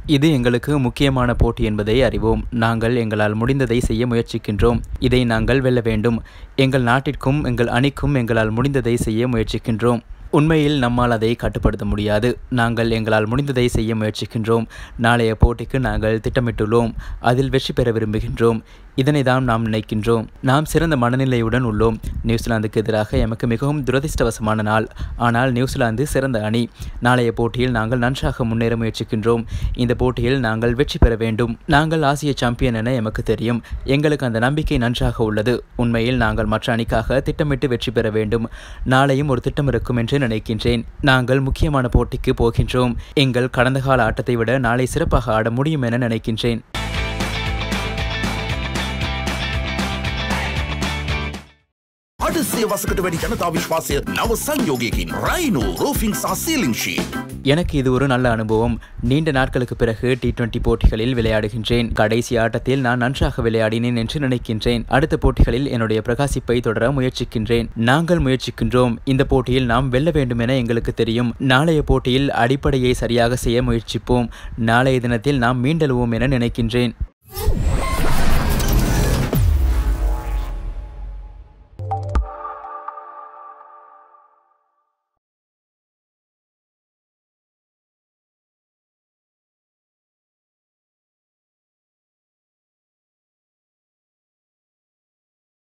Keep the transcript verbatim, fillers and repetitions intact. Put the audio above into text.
இது எங்களுக்கு முக்கியமான போட்டி என்பதை அறிவோம். நாங்கள் எங்களால் முடிந்ததை செய்ய முயற்சிக்கின்றோம். இதை நாங்கள் வெல்ல வேண்டும். எங்கள் நாட்டிற்கும் எங்கள் அணிக்கும் எங்களால் முடிந்ததை செய்ய முயற்சிக்கின்றோம். உண்மையில் நம்மால் அதை கட்டுப்படுத்த முடியாது. நாங்கள் எங்களால் முடிந்ததை செய்ய முயற்சிக்கின்றோம். நாளைய போட்டிக்கு நாங்கள் திட்டமிட்டுள்ளோம். அதில் வெற்றி பெற விரும்புகின்றோம். இதனை தான் நாம் நினைக்கின்றோம். நாம் சிறந்த மனநிலையுடன் உள்ளோம். நியூசிலாந்துக்கு எதிராக எமக்கு மிகவும் துரதிர்ஷ்டவசமான நாள். ஆனால் நியூசிலாந்து சிறந்த அணி. நாளைய போட்டியில் நாங்கள் நன்றாக முன்னேற முயற்சிக்கின்றோம். இந்த போட்டியில் நாங்கள் வெற்றி பெற வேண்டும். நாங்கள் ஆசிய சாம்பியன் என எமக்கு தெரியும். எங்களுக்கு அந்த நம்பிக்கை நன்றாக உள்ளது. உண்மையில் நாங்கள் மற்ற அணிக்காக திட்டமிட்டு வெற்றி பெற வேண்டும். நாளையும் ஒரு திட்டம் இருக்கும் என்று நினைக்கின்றேன். நாங்கள் முக்கியமான போட்டிக்கு போகின்றோம். எங்கள் கடந்த கால ஆட்டத்தை விட நாளை சிறப்பாக ஆட முடியும் என நினைக்கின்றேன். எனக்கு இது ஒரு நல்ல அனுபவம். நீண்ட நாட்களுக்கு பிறகு டி டுவெண்டி போட்டிகளில் விளையாடுகின்றேன். கடைசி ஆட்டத்தில் நான் நன்றாக விளையாடினேன் என்று நினைக்கின்றேன். அடுத்த போட்டிகளில் என்னுடைய பிரகாசிப்பை தொடர முயற்சிக்கின்றேன். நாங்கள் முயற்சிக்கின்றோம். இந்த போட்டியில் நாம் வெல்ல வேண்டும் என எங்களுக்கு தெரியும். நாளைய போட்டியில் அடிப்படையை சரியாக செய்ய முயற்சிப்போம். நாளைய தினத்தில் நாம் மீண்டெழுவோம் என நினைக்கின்றேன்.